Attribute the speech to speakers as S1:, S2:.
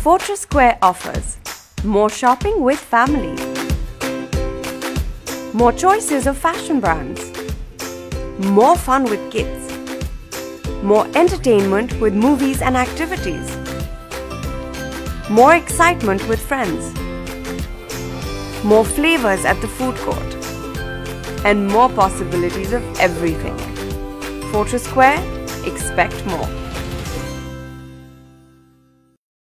S1: Fortress Square offers more shopping with family, more choices of fashion brands, more fun with kids, more entertainment with movies and activities, more excitement with friends, more flavors at the food court, and more possibilities of everything. Fortress Square, expect more.